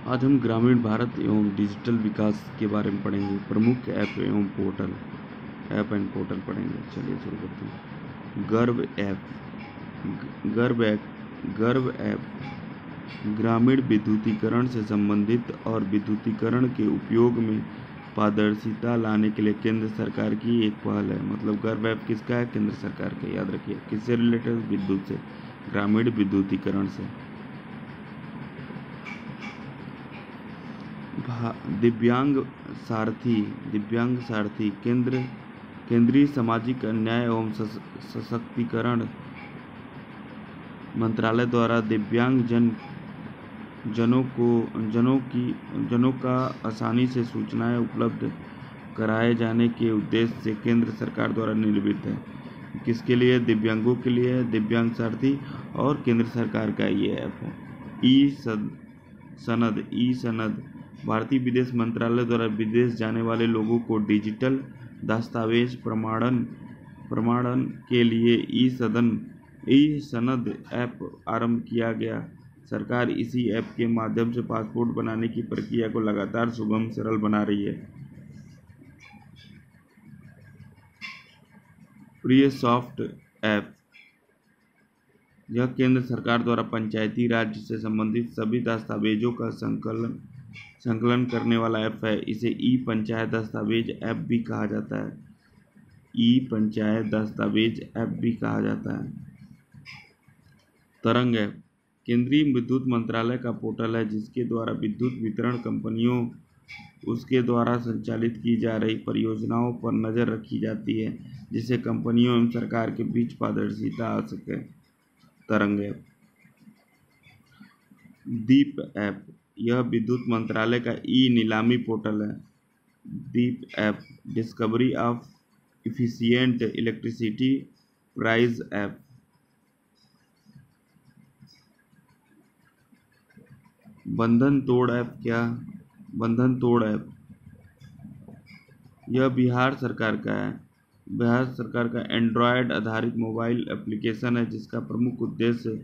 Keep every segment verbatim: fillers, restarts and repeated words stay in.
आज हम ग्रामीण भारत एवं डिजिटल विकास के बारे में पढ़ेंगे। प्रमुख ऐप एवं पोर्टल ऐप एंड पोर्टल पढ़ेंगे। चलिए शुरू करते हैं। गर्व ऐप गर्व ऐप गर्व ऐप ग्रामीण विद्युतीकरण से संबंधित और विद्युतीकरण के उपयोग में पारदर्शिता लाने के लिए केंद्र सरकार की एक पहल है। मतलब गर्व ऐप किसका है? केंद्र सरकार का। याद रखिए। किससे रिलेटेड? विद्युत से, ग्रामीण विद्युतीकरण से। दिव्यांग सारथी दिव्यांग सारथी केंद्र केंद्रीय सामाजिक न्याय एवं सशक्तिकरण मंत्रालय द्वारा दिव्यांग जन जनों को जनों की जनों का आसानी से सूचनाएं उपलब्ध कराए जाने के उद्देश्य से केंद्र सरकार द्वारा निर्मित है। किसके लिए? दिव्यांगों के लिए, दिव्यांग सारथी। और केंद्र सरकार का ये ऐप है। ई सनद ई सनद भारतीय विदेश मंत्रालय द्वारा विदेश जाने वाले लोगों को डिजिटल दस्तावेज प्रमाणन प्रमाणन के लिए ई सदन ई सनद ऐप आरंभ किया गया। सरकार इसी ऐप के माध्यम से पासपोर्ट बनाने की प्रक्रिया को लगातार सुगम सरल बना रही है। प्रिय सॉफ्ट ऐप यह केंद्र सरकार द्वारा पंचायती राज से संबंधित सभी दस्तावेजों का संकलन संकलन करने वाला ऐप है। इसे ई पंचायत दस्तावेज ऐप भी कहा जाता है। ई पंचायत दस्तावेज ऐप भी कहा जाता है। तरंग ऐप केंद्रीय विद्युत मंत्रालय का पोर्टल है, जिसके द्वारा विद्युत वितरण कंपनियों उसके द्वारा संचालित की जा रही परियोजनाओं पर नजर रखी जाती है, जिससे कंपनियों एवं सरकार के बीच पारदर्शिता आ सके। तरंग ऐप दीप ऐप यह विद्युत मंत्रालय का ई नीलामी पोर्टल है। DEEP app discovery of efficient electricity price app Bandhan Tod app क्या? बंधन तोड़ ऐप यह बिहार सरकार का है। बिहार सरकार का एंड्रॉयड आधारित मोबाइल एप्लीकेशन है, जिसका प्रमुख उद्देश्य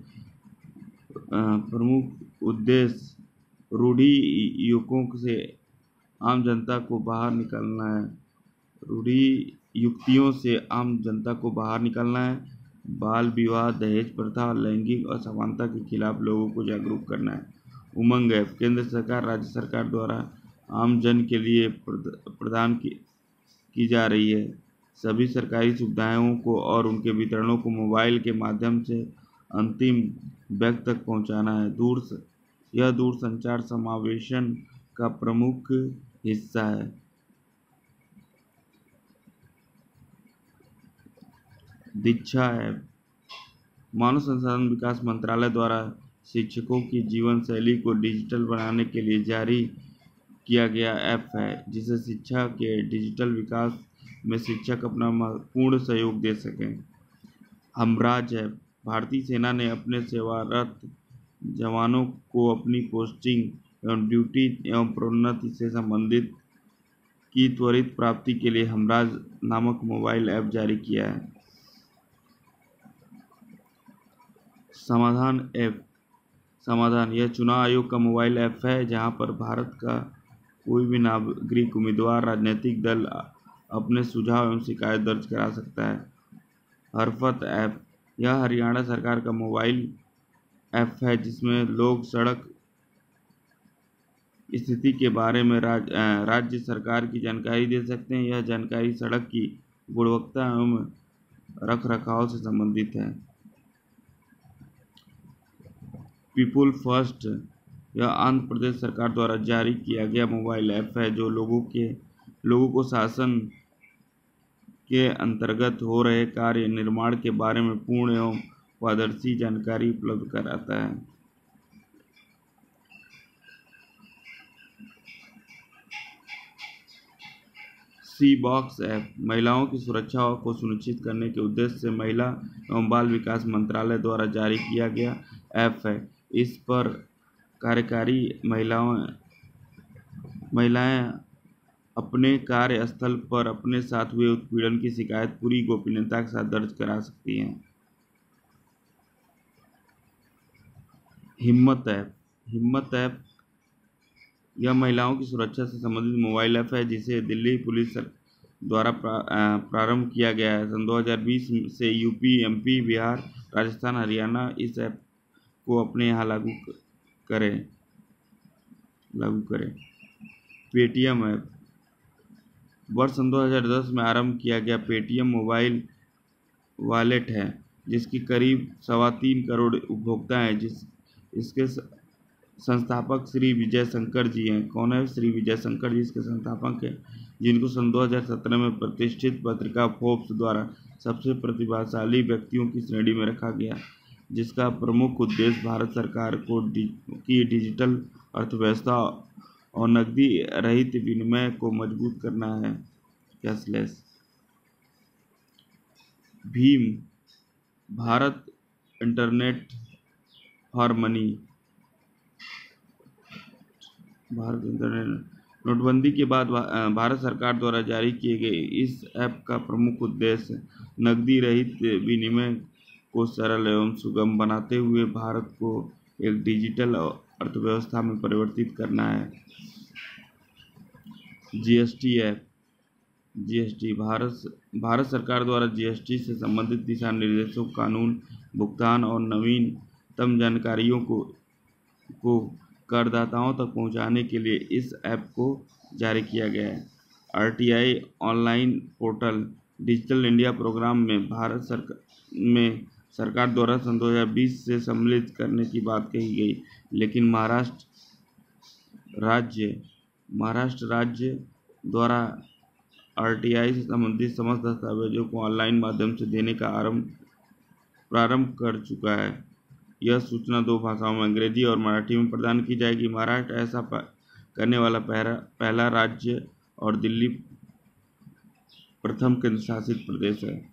प्रमुख उद्देश्य रूढ़ी युक्तियों से आम जनता को बाहर निकालना है रूढ़ी युक्तियों से आम जनता को बाहर निकालना है बाल विवाह, दहेज प्रथा और लैंगिक असमानता के खिलाफ लोगों को जागरूक करना है। उमंग ऐप केंद्र सरकार, राज्य सरकार द्वारा आम जन के लिए प्रदान की, की जा रही है सभी सरकारी सुविधाओं को और उनके वितरणों को मोबाइल के माध्यम से अंतिम व्यक्ति तक पहुंचाना है। दूर यह दूरसंचार समावेशन का प्रमुख हिस्सा है। दीक्षा ऐप मानव संसाधन विकास मंत्रालय द्वारा शिक्षकों की जीवन शैली को डिजिटल बनाने के लिए जारी किया गया ऐप है, जिसे शिक्षा के डिजिटल विकास में शिक्षक अपना पूर्ण सहयोग दे सकें। हमराज ऐप भारतीय सेना ने अपने सेवारत जवानों को अपनी पोस्टिंग एवं ड्यूटी एवं प्रोन्नति से संबंधित की त्वरित प्राप्ति के लिए हमराज नामक मोबाइल ऐप जारी किया है। समाधान ऐप समाधान यह चुनाव आयोग का मोबाइल ऐप है, जहां पर भारत का कोई भी नागरिक उम्मीदवार राजनीतिक दल अपने सुझाव एवं शिकायत दर्ज करा सकता है। हरपथ ऐप यह हरियाणा सरकार का मोबाइल ऐप है, जिसमें लोग सड़क स्थिति के बारे में राज, राज्य सरकार की जानकारी दे सकते हैं। यह जानकारी सड़क की गुणवत्ता एवं रख रखाव से संबंधित है। पीपुल फर्स्ट यह आंध्र प्रदेश सरकार द्वारा जारी किया गया मोबाइल ऐप है, जो लोगों के लोगों को शासन के अंतर्गत हो रहे कार्य निर्माण के बारे में पूर्ण एवं पारदर्शी जानकारी उपलब्ध कराता है। सी बॉक्स ऐप महिलाओं की सुरक्षा को सुनिश्चित करने के उद्देश्य से महिला एवं बाल विकास मंत्रालय द्वारा जारी किया गया ऐप है। इस पर कार्यकारी महिलाओं महिलाएं अपने कार्यस्थल पर अपने साथ हुए उत्पीड़न की शिकायत पूरी गोपनीयता के साथ दर्ज करा सकती हैं। हिम्मत ऐप हिम्मत ऐप यह महिलाओं की सुरक्षा से संबंधित मोबाइल ऐप है जिसे दिल्ली पुलिस सर- द्वारा प्रा, अ, प्रारंभ किया गया है। सन दो हज़ार बीस से यूपी, एमपी, बिहार, राजस्थान, हरियाणा इस ऐप को अपने यहाँ लागू क- करें लागू करें। पेटीएम ऐप वर्ष सन दो हज़ार दस में आरंभ किया गया पेटीएम मोबाइल वॉलेट है जिसकी करीब सवा तीन करोड़ उपभोक्ता हैं। जिस इसके स- संस्थापक श्री विजय शंकर जी हैं। कौन है श्री विजय शंकर जी? इसके संस्थापक हैं, जिनको सन दो हज़ार सत्रह में प्रतिष्ठित पत्रिका फोर्ब्स द्वारा सबसे प्रतिभाशाली व्यक्तियों की श्रेणी में रखा गया, जिसका प्रमुख उद्देश्य भारत सरकार को डि, की डिजिटल अर्थव्यवस्था और नकदी रहित विनिमय को मजबूत करना है। कैशलेस भीम Bharat internet for money Bharat internet नोटबंदी के बाद भा- भारत सरकार द्वारा जारी किए गए इस ऐप का प्रमुख उद्देश्य नकदी रहित विनिमय को सरल एवं सुगम बनाते हुए भारत को एक डिजिटल अर्थव्यवस्था में परिवर्तित करना है। GST app GST Bharat Bharat सरकार द्वारा जीएसटी से संबंधित दिशा निर्देशों, कानून, भुगतान और नवीनतम जानकारियों को को करदाताओं तक पहुंचाने के लिए इस ऐप को जारी किया गया है। RTI online portal digital India programme में भारत सरकार में सरकार द्वारा सन दो हज़ार बीस से सम्मिलित करने की बात कही गई, लेकिन महाराष्ट्र राज्य महाराष्ट्र राज्य द्वारा आरटीआई से संबंधित समस्त दस्तावेजों को ऑनलाइन माध्यम से देने का आरंभ प्रारंभ कर चुका है। यह सूचना दो भाषाओं में अंग्रेजी और मराठी में प्रदान की जाएगी। महाराष्ट्र ऐसा प- करने वाला पहला पहला राज्य और दिल्ली प्रथम केंद्र शासित प्रदेश है।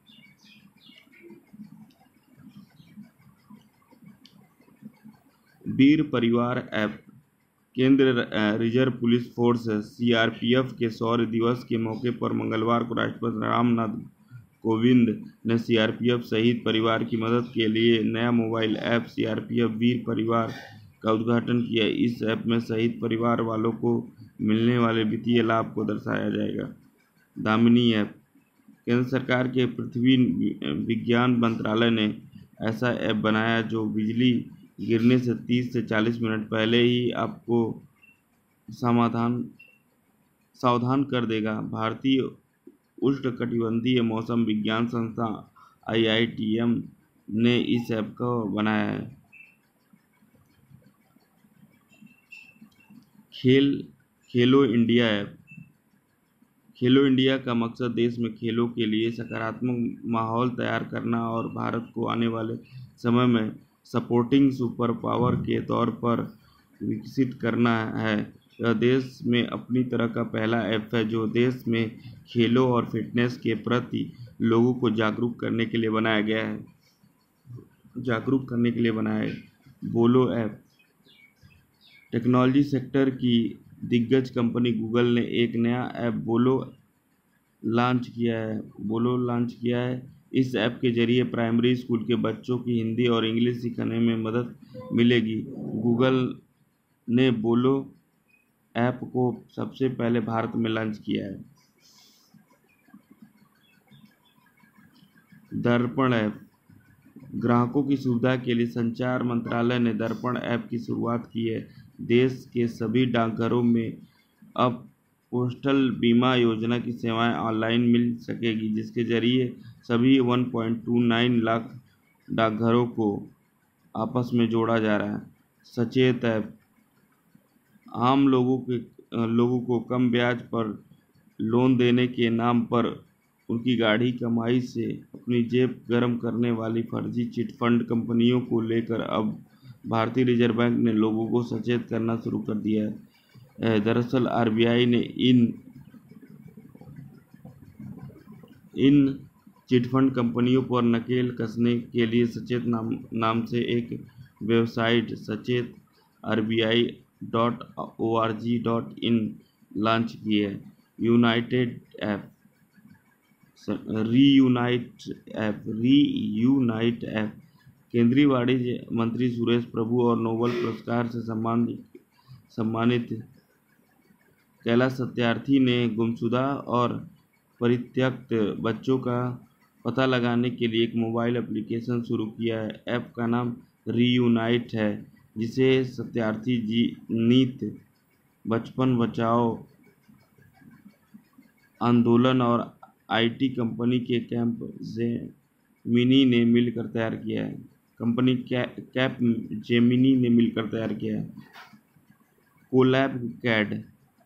वीर परिवार ऐप केंद्र अ, रिजर्व पुलिस फोर्स सीआरपीएफ के शौर्य दिवस के मौके पर मंगलवार को राष्ट्रपति रामनाथ कोविंद ने सीआरपीएफ शहीद परिवार की मदद के लिए नया मोबाइल ऐप सीआरपीएफ वीर परिवार का उद्घाटन किया। इस ऐप में शहीद परिवार वालों को मिलने वाले वित्तीय लाभ को दर्शाया जाएगा। दामिनी ऐप केंद्र सरकार के पृथ्वी विज्ञान मंत्रालय ने ऐसा ऐप बनाया जो बिजली गिरने से तीस से चालीस मिनट पहले ही आपको समाधान सावधान कर देगा। भारतीय उष्णकटिबंधीय मौसम विज्ञान संस्थान आईआईटीएम ने इस ऐप को बनाया है। खेल खेलो इंडिया ऐप खेलो इंडिया का मकसद देश में खेलों के लिए सकारात्मक माहौल तैयार करना और भारत को आने वाले समय में सपोर्टिंग सुपर पावर के तौर पर विकसित करना है। यह देश में अपनी तरह का पहला ऐप है जो देश में खेलों और फिटनेस के प्रति लोगों को जागरूक करने के लिए बनाया गया है जागरूक करने के लिए बनाया है। बोलो ऐप टेक्नोलॉजी सेक्टर की दिग्गज कंपनी गूगल ने एक नया ऐप बोलो लॉन्च किया है बोलो लॉन्च किया है। इस ऐप के जरिए प्राइमरी स्कूल के बच्चों की हिंदी और इंग्लिश सीखने में मदद मिलेगी। गूगल ने बोलो ऐप को सबसे पहले भारत में लॉन्च किया है। दर्पण ऐप ग्राहकों की सुविधा के लिए संचार मंत्रालय ने दर्पण ऐप की शुरुआत की है। देश के सभी डाकघरों में अब पोस्टल बीमा योजना की सेवाएं ऑनलाइन मिल सकेगी, जिसके जरिए सभी एक पॉइंट दो नौ लाख डाकघरों को आपस में जोड़ा जा रहा है। सचेत ऐप आम लोगों के लोगों को कम ब्याज पर लोन देने के नाम पर उनकी गाढ़ी कमाई से अपनी जेब गर्म करने वाली फर्जी चिटफंड कंपनियों को लेकर अब भारतीय रिजर्व बैंक ने लोगों को सचेत करना शुरू कर दिया है। दरअसल आरबीआई ने इन इन चिटफंड कंपनियों पर नकेल कसने के लिए सचेत नाम नाम से एक website Sachet RBI dot O R G dot in launch की है। United app reunite app reunite app केंद्रीय वाणिज्य मंत्री सुरेश प्रभु और नोबेल पुरस्कार से सम्मान सम्मानित कैलाश सत्यार्थी ने गुमशुदा और परित्यक्त बच्चों का पता लगाने के लिए एक मोबाइल एप्लीकेशन शुरू किया है। ऐप का नाम रीयूनाइट है, जिसे सत्यार्थी जी नीत बचपन बचाओ आंदोलन और आईटी कंपनी के कैंप जेमिनी ने मिलकर तैयार किया है। कंपनी कैप जेमिनी ने मिलकर तैयार किया है। कोलैब कैड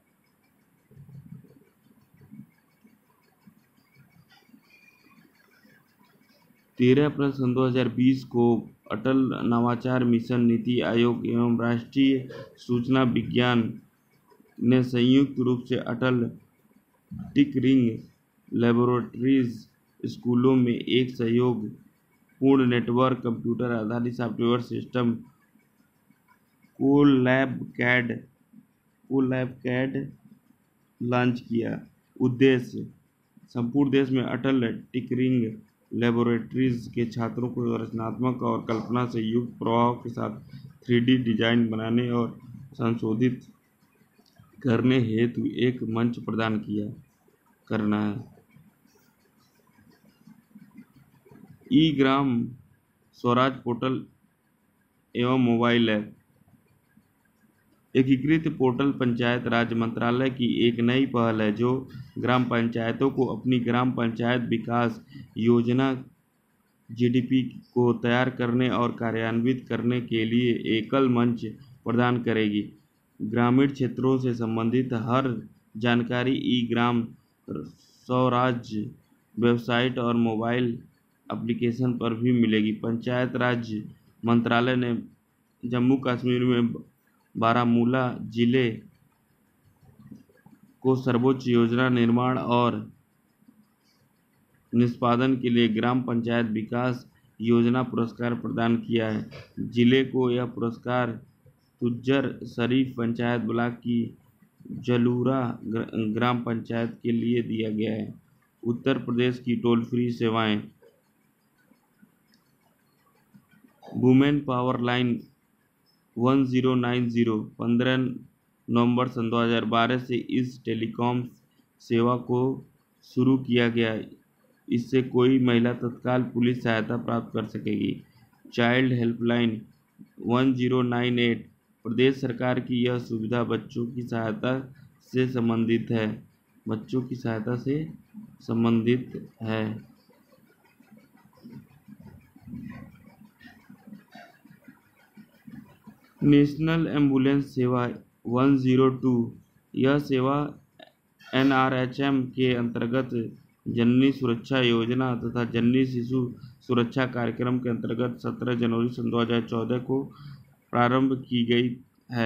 तेरह अप्रैल सन दो हजार बीस को अटल नवाचार मिशन, नीति आयोग एवं राष्ट्रीय सूचना विज्ञान ने संयुक्त रूप से अटल टिकरिंग लैबोरेटरीज स्कूलों में एक सहयोग पूर्ण नेटवर्क कंप्यूटर आधारित software system CollabCAD CollabCAD launch किया। उद्देश्य संपूर्ण देश में अटल टिकरिंग लैबोरेटरीज के छात्रों को रचनात्मक और कल्पना से युक्त प्रभाव के साथ थ्री डी डिजाइन बनाने और संशोधित करने हेतु एक मंच प्रदान किया करना है। ई ग्राम स्वराज पोर्टल एवं मोबाइल ऐप। एकीकृत पोर्टल पंचायत राज मंत्रालय की एक नई पहल है, जो ग्राम पंचायतों को अपनी ग्राम पंचायत विकास योजना जीडीपी को तैयार करने और कार्यान्वित करने के लिए एकल मंच प्रदान करेगी। ग्रामीण क्षेत्रों से संबंधित हर जानकारी ई ग्राम स्वराज वेबसाइट और मोबाइल एप्लीकेशन पर भी मिलेगी। पंचायत राज मंत्रालय ने जम्मू कश्मीर में बारामूला जिले को सर्वोच्च योजना निर्माण और निष्पादन के लिए ग्राम पंचायत विकास योजना पुरस्कार प्रदान किया है। जिले को यह पुरस्कार तुज्जर शरीफ पंचायत ब्लॉक की जलूरा ग्राम पंचायत के लिए दिया गया है। उत्तर प्रदेश की टोल फ्री सेवाएं। Women power line one zero nine zero पंद्रह नवंबर सन दो हज़ार बारह से इस टेलीकॉम सेवा को शुरू किया गया। इससे कोई महिला तत्काल पुलिस सहायता प्राप्त कर सकेगी। Child helpline one zero nine eight प्रदेश सरकार की यह सुविधा बच्चों की सहायता से संबंधित है बच्चों की सहायता से संबंधित है। नेशनल एम्बुलेंस सेवा वन ज़ीरो टू यह सेवा एन आर एच एम के अंतर्गत जननी सुरक्षा योजना तथा जननी शिशु सुरक्षा कार्यक्रम के अंतर्गत सत्रह जनवरी सन दो हज़ार चौदह को प्रारंभ की गई है।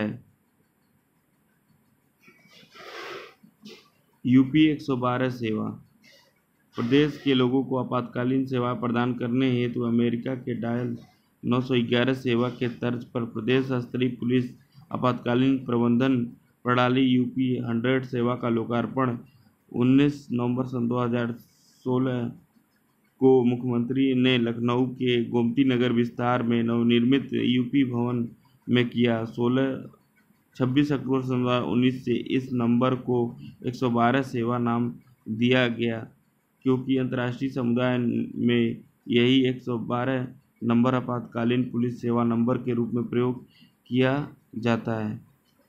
यूपी एक सौ बारह सेवा प्रदेश के लोगों को आपातकालीन सेवा प्रदान करने हेतु अमेरिका के डायल नौ सौ ग्यारह सेवा के तर्ज पर प्रदेश स्तरीय पुलिस आपातकालीन प्रबंधन प्रणाली यूपी हंड्रेड सेवा का लोकार्पण उन्नीस नवंबर सन दो हज़ार सोलह को मुख्यमंत्री ने लखनऊ के गोमती नगर विस्तार में नवनिर्मित यूपी भवन में किया। सोलह छब्बीस अक्टूबर सन दो हज़ार उन्नीस से इस नंबर को एक सौ बारह सेवा नाम दिया गया, क्योंकि अंतर्राष्ट्रीय समुदाय में यही एक सौ बारह नंबर आपातकालीन पुलिस सेवा नंबर के रूप में प्रयोग किया जाता है।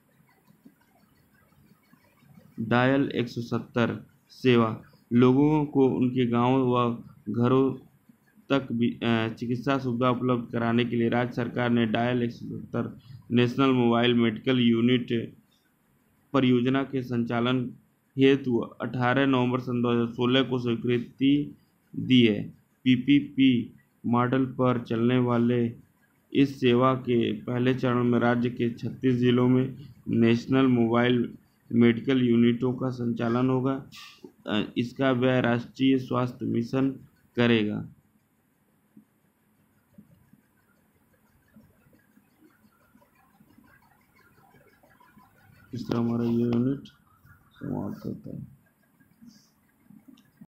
डायल एक सौ सत्तर सेवा लोगों को उनके गांव व घरों तक चिकित्सा सुविधा उपलब्ध कराने के लिए राज्य सरकार ने डायल एक सौ सत्तर नेशनल मोबाइल मेडिकल यूनिट परियोजना के संचालन हेतु अठारह नवंबर सन दो हज़ार सोलह को स्वीकृति दी है। पीपीपी मॉडल पर चलने वाले इस सेवा के पहले चरण में राज्य के छत्तीस जिलों में नेशनल मोबाइल मेडिकल यूनिटों का संचालन होगा। इसका व्यय राष्ट्रीय स्वास्थ्य मिशन करेगा। इस तरह हमारा ये यूनिट समाप्त होता है।